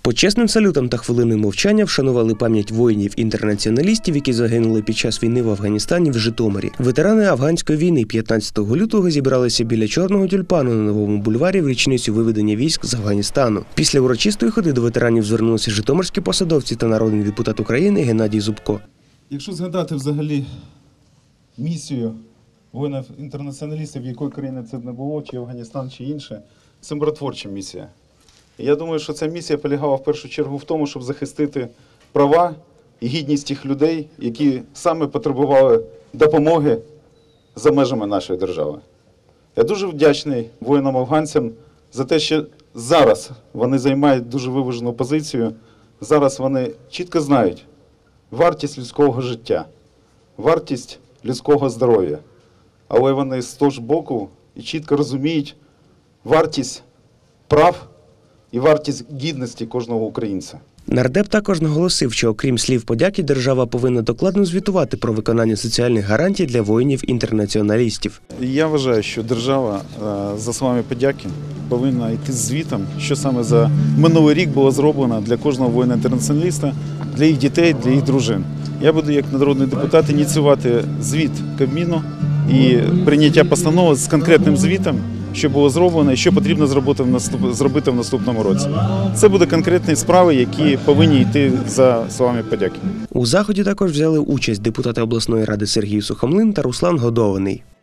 Почесним салютом та хвилиною мовчання вшанували пам'ять воїнів-інтернаціоналістів, які загинули під час війни в Афганістані в Житомирі. Ветерани афганської війни 15 лютого зібралися біля Чорного тюльпану на Новому бульварі в річницю виведення військ з Афганістану. Після урочистої ходи до ветеранів звернулися житомирські посадовці та народний депутат України Геннадій Зубко. Якщо згадати взагалі місію воїнів-інтернаціоналістів, якої країни це не було, чи Афганістан, чи інше, це миротворча місія. І я думаю, що ця місія полягала в першу чергу в тому, щоб захистити права і гідність тих людей, які саме потребували допомоги за межами нашої держави. Я дуже вдячний воїнам-афганцям за те, що зараз вони займають дуже виважену позицію, зараз вони чітко знають вартість людського життя, вартість людського здоров'я, але вони з того ж боку і чітко розуміють вартість прав і вартість гідності кожного українця. Нардеп також наголосив, що окрім слів подяки, держава повинна докладно звітувати про виконання соціальних гарантій для воїнів-інтернаціоналістів. Я вважаю, що держава за словами подяки повинна йти з звітом, що саме за минулий рік було зроблено для кожного воїна-інтернаціоналіста, для їх дітей, для їх дружин. Я буду як народний депутат ініціювати звіт Кабміну і прийняття постанови з конкретним звітом, що було зроблено і що потрібно зробити в наступному році. Це будуть конкретні справи, які повинні йти за словами подяки. У заході також взяли участь депутати обласної ради Сергій Сухомлин та Руслан Годований.